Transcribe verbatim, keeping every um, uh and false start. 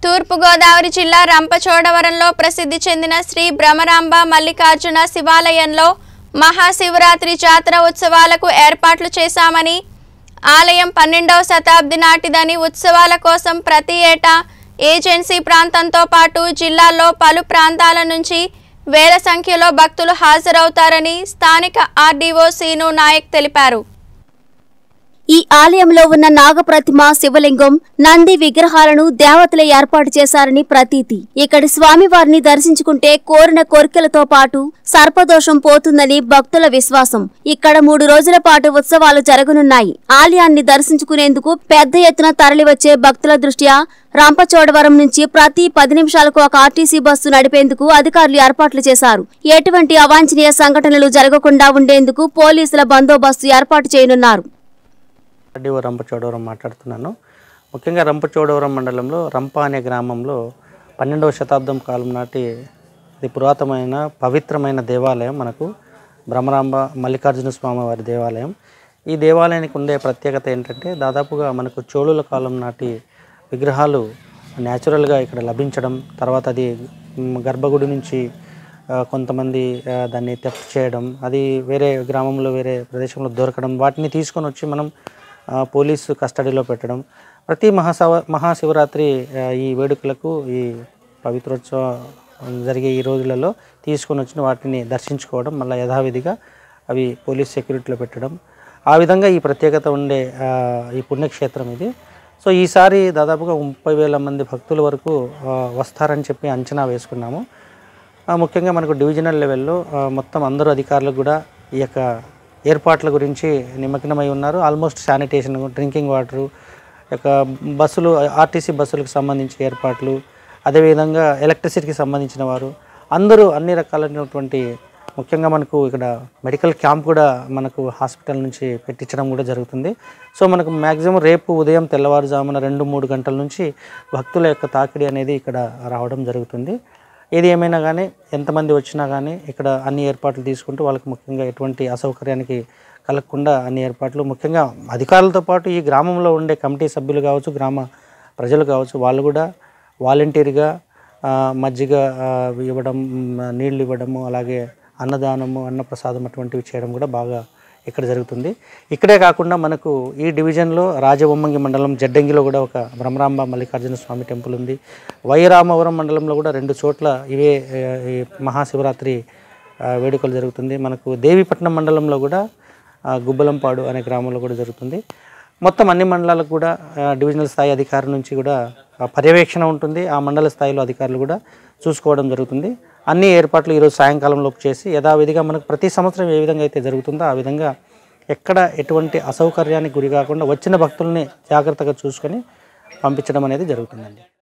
తూర్పు గోదావరి జిల్లా రంపచోడవరంలో ప్రసిద్ధి చెందిన శ్రీ భ్రమరాంబ మల్లికార్జున శివాలయంలో మహాశివరాత్రి జాతర ఉత్సవాలకు ఏర్పాట్లు చేశామని, ఆలయం పన్నెండవ శతాబ్ది నాటిదని, ఉత్సవాల కోసం ప్రతి ఏటా ఏజెన్సీ ప్రాంతంతో పాటు జిల్లాలో పలు ప్రాంతాల నుంచి వేల సంఖ్యలో భక్తులు హాజరవుతారని స్థానిక ఆర్డీఓ సీను నాయక్ తెలిపారు. ఈ ఆలయంలో ఉన్న నాగప్రతిమ, శివలింగం, నంది విగ్రహాలను దేవతలే ఏర్పాటు చేశారని ప్రతీతి. ఇక్కడి స్వామివారిని దర్శించుకుంటే కోరిన కోరికలతో పాటు సర్పదోషం పోతుందని భక్తుల విశ్వాసం. ఇక్కడ మూడు రోజుల పాటు ఉత్సవాలు జరగనున్నాయి. ఆలయాన్ని దర్శించుకునేందుకు పెద్ద ఎత్తున తరలివచ్చే భక్తుల దృష్ట్యా రంపచోడవరం నుంచి ప్రతి పది నిమిషాలకు ఒక ఆర్టీసీ బస్సు నడిపేందుకు అధికారులు ఏర్పాట్లు చేశారు. ఎటువంటి అవాంఛనీయ సంఘటనలు జరగకుండా ఉండేందుకు పోలీసుల బందోబస్తు ఏర్పాటు చేయనున్నారు. ఆర్డీఓ రంపచోడవరం మాట్లాడుతున్నాను. ముఖ్యంగా రంపచోడవరం మండలంలో రంప అనే గ్రామంలో పన్నెండవ శతాబ్దం కాలం నాటి ఇది పురాతనమైన పవిత్రమైన దేవాలయం మనకు భ్రమరాంబ మల్లికార్జున స్వామి వారి దేవాలయం. ఈ దేవాలయానికి ఉండే ప్రత్యేకత ఏంటంటే దాదాపుగా మనకు చోళుల కాలం నాటి విగ్రహాలు న్యాచురల్గా ఇక్కడ లభించడం, తర్వాత అది గర్భగుడి నుంచి కొంతమంది దాన్ని తెఫ్ట్ చేయడం, అది వేరే గ్రామంలో వేరే ప్రదేశంలో దొరకడం, వాటిని తీసుకొని వచ్చి మనం పోలీసు కస్టడీలో పెట్టడం, ప్రతి మహాశివ మహాశివరాత్రి ఈ వేడుకలకు ఈ పవిత్రోత్సవం జరిగే ఈ రోజులలో తీసుకొని వచ్చిన వాటిని దర్శించుకోవడం, మళ్ళీ యథావిధిగా అవి పోలీస్ సెక్యూరిటీలో పెట్టడం, ఆ విధంగా ఈ ప్రత్యేకత ఉండే ఈ పుణ్యక్షేత్రం ఇది. సో ఈసారి దాదాపుగా ముప్పై వేల మంది భక్తుల వరకు వస్తారని చెప్పి అంచనా వేసుకున్నాము. ముఖ్యంగా మనకు డివిజనల్ లెవెల్లో మొత్తం అందరూ అధికారులు కూడా ఈ యొక్క ఏర్పాట్ల గురించి నిమగ్నమై ఉన్నారు. ఆల్మోస్ట్ శానిటేషన్, డ్రింకింగ్ వాటరు, యొక్క బస్సులు, ఆర్టీసీ బస్సులకు సంబంధించిన ఏర్పాట్లు, అదేవిధంగా ఎలక్ట్రిసిటీకి సంబంధించిన వారు అందరూ అన్ని రకాలైనటువంటి, ముఖ్యంగా మనకు ఇక్కడ మెడికల్ క్యాంప్ కూడా మనకు హాస్పిటల్ నుంచి పెట్టించడం కూడా జరుగుతుంది. సో మనకు మ్యాక్సిమం రేపు ఉదయం తెల్లవారుజామున రెండు మూడు గంటల నుంచి భక్తుల యొక్క తాకిడి అనేది ఇక్కడ రావడం జరుగుతుంది. ఏది ఏమైనా కానీ ఎంతమంది వచ్చినా కానీ ఇక్కడ అన్ని ఏర్పాట్లు తీసుకుంటూ వాళ్ళకి ముఖ్యంగా ఎటువంటి అసౌకర్యానికి కలగకుండా అన్ని ఏర్పాట్లు, ముఖ్యంగా అధికారులతో పాటు ఈ గ్రామంలో ఉండే కమిటీ సభ్యులు కావచ్చు, గ్రామ ప్రజలు కావచ్చు, వాళ్ళు కూడా వాలంటీర్గా మజ్జిగ ఇవ్వడం, నీళ్ళు ఇవ్వడము, అలాగే అన్నదానము, అన్నప్రసాదం అటువంటివి చేయడం కూడా బాగా ఇక్కడ జరుగుతుంది. ఇక్కడే కాకుండా మనకు ఈ డివిజన్లో రాజవొమ్మంగి మండలం జడ్డంగిలో కూడా ఒక భ్రమరాంబ మల్లికార్జున స్వామి టెంపుల్ ఉంది. వైరామవరం మండలంలో కూడా రెండు చోట్ల ఇవే మహాశివరాత్రి వేడుకలు జరుగుతుంది. మనకు దేవీపట్నం మండలంలో కూడా గుబ్బలంపాడు అనే గ్రామంలో కూడా జరుగుతుంది. మొత్తం అన్ని మండలాలకు కూడా డివిజనల్ స్థాయి అధికారి నుంచి కూడా పర్యవేక్షణ ఉంటుంది. ఆ మండల స్థాయిలో అధికారులు కూడా చూసుకోవడం జరుగుతుంది. అన్ని ఏర్పాట్లు ఈరోజు సాయంకాలంలోపు చేసి యథావిధిగా మనకు ప్రతి సంవత్సరం ఏ విధంగా అయితే జరుగుతుందో ఆ విధంగా ఎక్కడ ఎటువంటి అసౌకర్యానికి గురి కాకుండా వచ్చిన భక్తుల్ని జాగ్రత్తగా చూసుకొని పంపించడం అనేది జరుగుతుందండి.